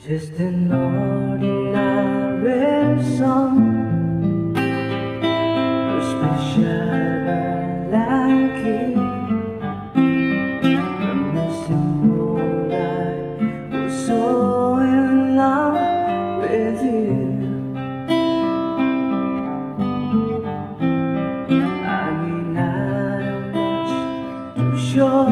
Just an ordinary song, a special girl like you. From the simple life, was so in love with you. I mean, I don't much to show,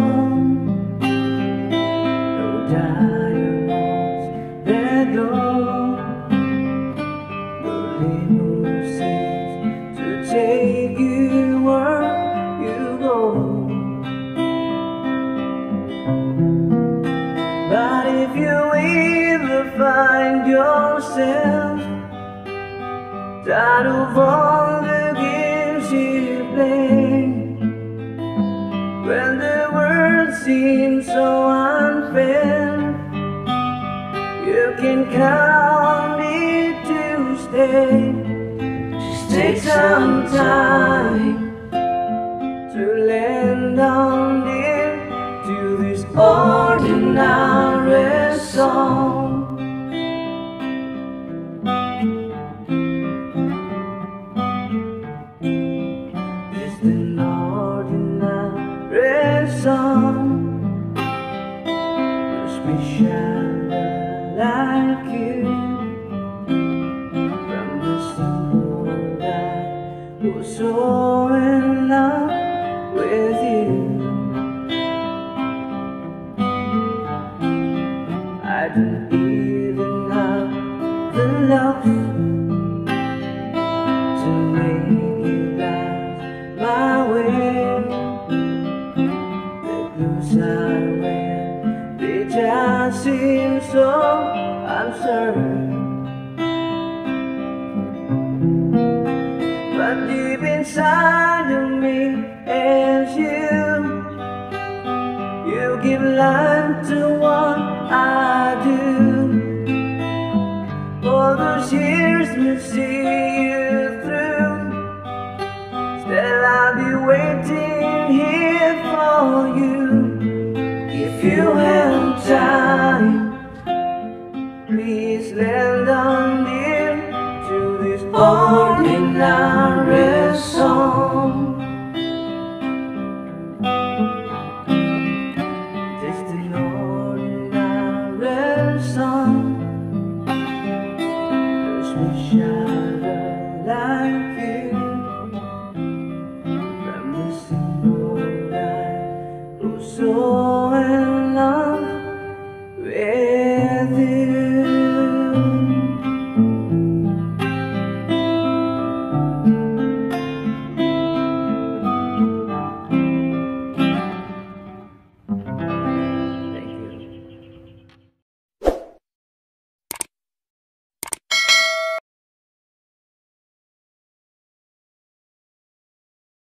no diamonds that glow, no limousines to take you where you go. But if you ever find yourself tired of all the games you play, when the world seems so unfair, you can count on me to stay. Just take some time to lend on ear to this ordinary song. Just an ordinary song, a special like you. From the simple life, was so in love with you. I don't even have the love to make you guys my way. The blues I wear, they just seem so absurd. But deep inside of me is you give life to what I do. All those years will see you through. Still I'll be waiting here for you. If you have time, please lend on ear to this ordinary song. Just an ordinary song, a special like you. From the simple life, oh so